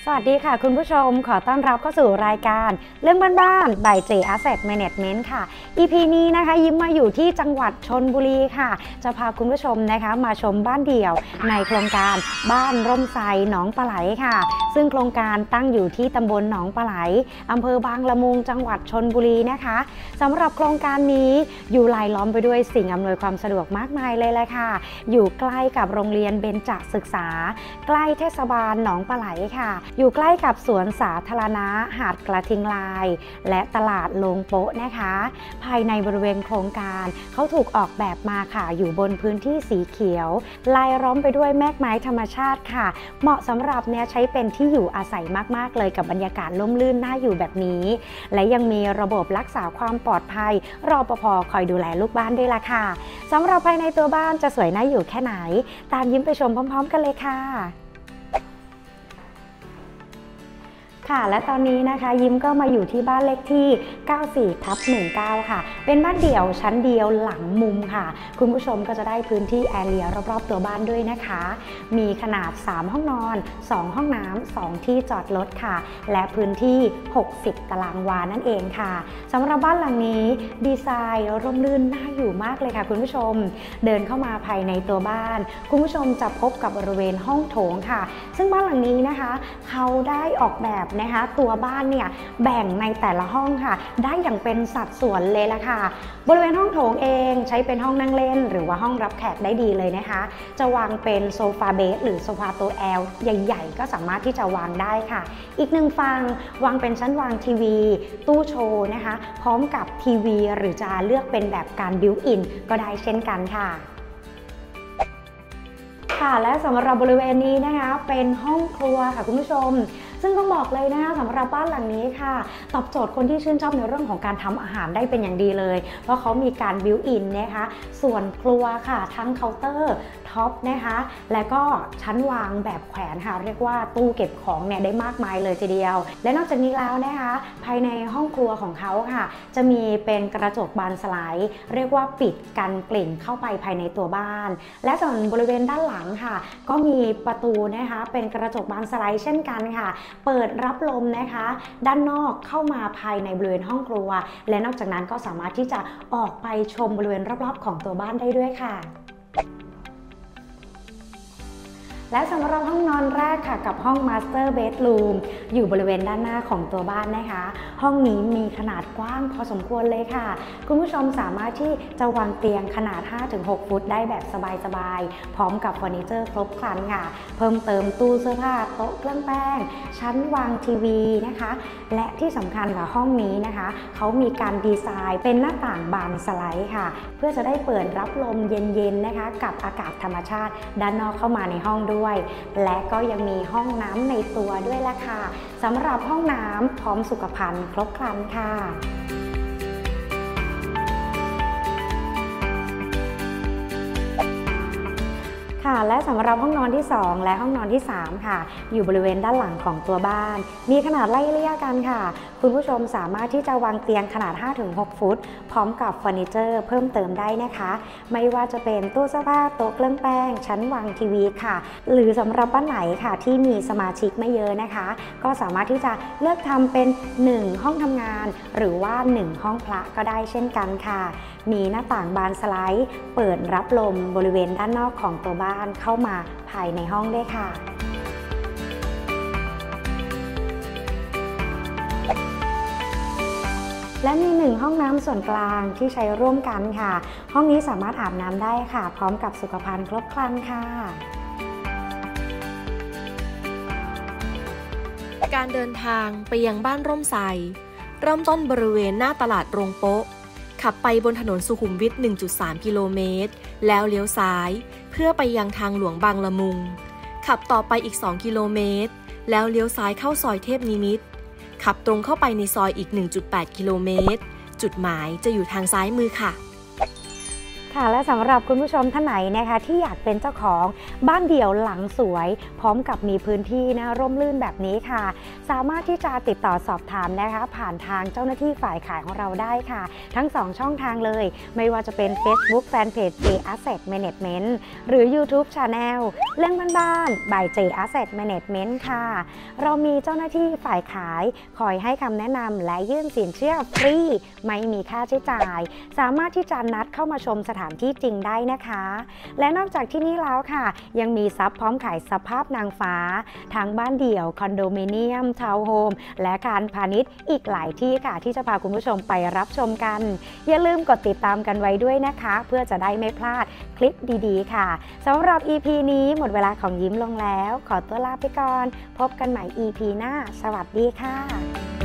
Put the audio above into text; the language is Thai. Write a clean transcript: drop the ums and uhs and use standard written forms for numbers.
สวัสดีค่ะคุณผู้ชมขอต้อนรับเข้าสู่รายการเรื่องบ้านๆ by J Asset Management ค่ะ EP นี้นะคะยิ้มมาอยู่ที่จังหวัดชลบุรีค่ะจะพาคุณผู้ชมนะคะมาชมบ้านเดี่ยวในโครงการบ้านร่มไทรหนองปลาไหลค่ะซึ่งโครงการตั้งอยู่ที่ตำบลหนองปลาไหลอำเภอบางละมุงจังหวัดชลบุรีนะคะสำหรับโครงการนี้อยู่รายล้อมไปด้วยสิ่งอำนวยความสะดวกมากมายเลยแหละค่ะอยู่ใกล้กับโรงเรียนเบญจศึกษาใกล้เทศบาลหนองปลาไหลค่ะอยู่ใกล้กับสวนสาธารณะหาดกระทิงลายและตลาดโลงโป๊ะนะคะภายในบริเวณโครงการเขาถูกออกแบบมาค่ะอยู่บนพื้นที่สีเขียวลายล้อมไปด้วยแมกไม้ธรรมชาติค่ะเหมาะสำหรับใช้เป็นที่อยู่อาศัยมากๆเลยกับบรรยากาศร่มรื่นน่าอยู่แบบนี้และยังมีระบบรักษาความปลอดภัยรปภ.คอยดูแลลูกบ้านด้วยล่ะค่ะสำหรับภายในตัวบ้านจะสวยน่าอยู่แค่ไหนตามยิ้มไปชมพร้อมๆกันเลยค่ะค่ะและตอนนี้นะคะยิ้มก็มาอยู่ที่บ้านเลขที่ 94/19 ค่ะเป็นบ้านเดี่ยวชั้นเดียวหลังมุมค่ะคุณผู้ชมก็จะได้พื้นที่แอเรียรอบๆตัวบ้านด้วยนะคะมีขนาด3ห้องนอน2ห้องน้ำ2ที่จอดรถค่ะและพื้นที่60ตารางวานั่นเองค่ะสำหรับบ้านหลังนี้ดีไซน์ร่มรื่นน่าอยู่มากเลยค่ะคุณผู้ชมเดินเข้ามาภายในตัวบ้านคุณผู้ชมจะพบกับบริเวณห้องโถงค่ะซึ่งบ้านหลังนี้นะคะเขาได้ออกแบบนะคะตัวบ้านเนี่ยแบ่งในแต่ละห้องค่ะได้อย่างเป็นสัดส่วนเลยละค่ะบริเวณห้องโถงเองใช้เป็นห้องนั่งเล่นหรือว่าห้องรับแขกได้ดีเลยนะคะจะวางเป็นโซฟาเบสหรือโซฟาตัว L ใหญ่ๆก็สามารถที่จะวางได้ค่ะอีกหนึ่งฝั่งวางเป็นชั้นวางทีวีตู้โชว์นะคะพร้อมกับทีวีหรือจะเลือกเป็นแบบการบิวอินก็ได้เช่นกันค่ะและสำหรับบริเวณนี้นะคะเป็นห้องครัวค่ะคุณผู้ชมซึ่งต้องบอกเลยนะคะสำหรับบ้านหลังนี้ค่ะตอบโจทย์คนที่ชื่นชอบในเรื่องของการทำอาหารได้เป็นอย่างดีเลยเพราะเขามีการบิวอินนะคะส่วนครัวค่ะทั้งเคาน์เตอร์ท็อปนะคะและก็ชั้นวางแบบแขวนค่ะเรียกว่าตู้เก็บของเนี่ยได้มากมายเลยทีเดียวและนอกจากนี้แล้วนะคะภายในห้องครัวของเขาค่ะจะมีเป็นกระจกบานสไลด์เรียกว่าปิดกันกลิ่นเข้าไปภายในตัวบ้านและส่วนบริเวณด้านหลังค่ะก็มีประตูนะคะเป็นกระจกบานสไลด์เช่นกันค่ะเปิดรับลมนะคะด้านนอกเข้ามาภายในบริเวณห้องครัวและนอกจากนั้นก็สามารถที่จะออกไปชมบริเวณรอบๆของตัวบ้านได้ด้วยค่ะและสำหรับห้องนอนแรกค่ะกับห้อง Master Bedroom อยู่บริเวณด้านหน้าของตัวบ้านนะคะห้องนี้มีขนาดกว้างพอสมควรเลยค่ะคุณผู้ชมสามารถที่จะวางเตียงขนาด 5-6 ฟุตได้แบบสบายๆพร้อมกับเฟอร์นิเจอร์ครบครันค่ะเพิ่มเติมตู้เสื้อผ้าโต๊ะเครื่องแป้งชั้นวางทีวีนะคะและที่สำคัญค่ะห้องนี้นะคะเขามีการดีไซน์เป็นหน้าต่างบานสไลด์ค่ะเพื่อจะได้เปิดรับลมเย็นๆนะคะกับอากาศธรรมชาติด้านนอกเข้ามาในห้องด้วยและก็ยังมีห้องน้ำในตัวด้วยล่ะค่ะสำหรับห้องน้ำพร้อมสุขภัณฑ์ครบครันค่ะและสำหรับห้องนอนที่2และห้องนอนที่3ค่ะอยู่บริเวณด้านหลังของตัวบ้านมีขนาดไล่เลี่ยกันค่ะคุณผู้ชมสามารถที่จะวางเตียงขนาด 5-6 ฟุตพร้อมกับเฟอร์นิเจอร์เพิ่มเติมได้นะคะไม่ว่าจะเป็นตู้เสื้อผ้าโต๊ะเครื่องแป้งชั้นวางทีวีค่ะหรือสำหรับบ้านไหนค่ะที่มีสมาชิกไม่เยอะนะคะก็สามารถที่จะเลือกทำเป็น1ห้องทำงานหรือว่า1ห้องพระก็ได้เช่นกันค่ะมีหน้าต่างบานสไลด์เปิดรับลมบริเวณด้านนอกของตัวบ้านเข้ามาภายในห้องด้วยค่ะและมี1ห้องน้ำส่วนกลางที่ใช้ร่วมกันค่ะห้องนี้สามารถอาบน้ำได้ค่ะพร้อมกับสุขภัณฑ์ครบครันค่ะการเดินทางไปยังบ้านร่มไทรเริ่มต้นบริเวณหน้าตลาดโรงโป๊ะขับไปบนถนนสุขุมวิท 1.3 กิโลเมตรแล้วเลี้ยวซ้ายเพื่อไปยังทางหลวงบางละมุงขับต่อไปอีก2 กิโลเมตรแล้วเลี้ยวซ้ายเข้าซอยเทพนิมิตรขับตรงเข้าไปในซอยอีก 1.8 กิโลเมตรจุดหมายจะอยู่ทางซ้ายมือค่ะค่ะและสำหรับคุณผู้ชมท่านไหนนะคะที่อยากเป็นเจ้าของบ้านเดี่ยวหลังสวยพร้อมกับมีพื้นที่นะร่มรื่นแบบนี้ค่ะสามารถที่จะติดต่อสอบถามนะคะผ่านทางเจ้าหน้าที่ฝ่ายขายของเราได้ค่ะทั้ง2ช่องทางเลยไม่ว่าจะเป็น Facebook Fanpage J Asset Management หรือ YouTube Channel เรื่องบ้านๆ by J Asset Management ค่ะเรามีเจ้าหน้าที่ฝ่ายขายคอยให้คำแนะนำและยื่นสินเชื่อฟรีไม่มีค่าใช้จ่ายสามารถที่จะนัดเข้ามาชมสถานที่จริงได้นะคะและนอกจากที่นี่แล้วค่ะยังมีทรัพย์พร้อมขายสภาพนางฟ้าทั้งบ้านเดี่ยวคอนโดมิเนียมทาวน์โฮมและการพาณิชย์อีกหลายที่ค่ะที่จะพาคุณผู้ชมไปรับชมกันอย่าลืมกดติดตามกันไว้ด้วยนะคะเพื่อจะได้ไม่พลาดคลิปดีๆค่ะสำหรับ EP นี้หมดเวลาของยิ้มลงแล้วขอตัวลาไปก่อนพบกันใหม่ EP หน้าสวัสดีค่ะ